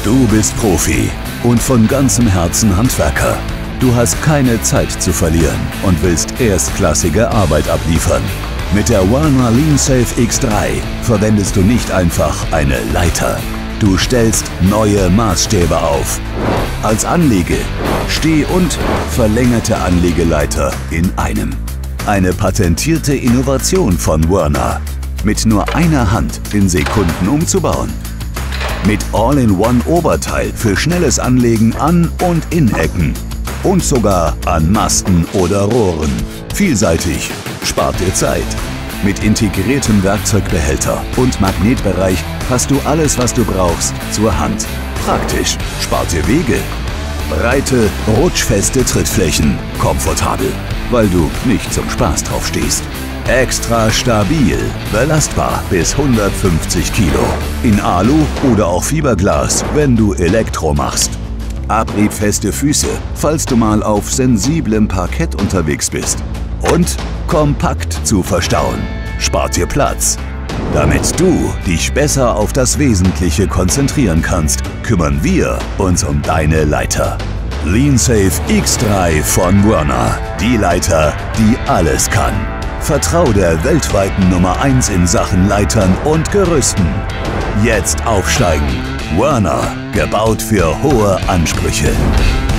Du bist Profi und von ganzem Herzen Handwerker. Du hast keine Zeit zu verlieren und willst erstklassige Arbeit abliefern. Mit der Werner LeanSafe X3 verwendest du nicht einfach eine Leiter. Du stellst neue Maßstäbe auf. Als Anlege-, Steh- und verlängerte Anlegeleiter in einem. Eine patentierte Innovation von Werner. Mit nur einer Hand in Sekunden umzubauen. Mit All-in-One-Oberteil für schnelles Anlegen an und in Ecken. Und sogar an Masten oder Rohren. Vielseitig, spart dir Zeit. Mit integriertem Werkzeugbehälter und Magnetbereich hast du alles, was du brauchst, zur Hand. Praktisch, spart dir Wege. Breite, rutschfeste Trittflächen, komfortabel, weil du nicht zum Spaß drauf stehst. Extra stabil, belastbar bis 150 Kilo. In Alu oder auch Fiberglas, wenn du Elektro machst. Abriebfeste Füße, falls du mal auf sensiblem Parkett unterwegs bist. Und kompakt zu verstauen. Spart dir Platz. Damit du dich besser auf das Wesentliche konzentrieren kannst, kümmern wir uns um deine Leiter. LeanSafe X3 von Werner. Die Leiter, die alles kann. Vertrau der weltweiten Nummer 1 in Sachen Leitern und Gerüsten. Jetzt aufsteigen. Werner, gebaut für hohe Ansprüche.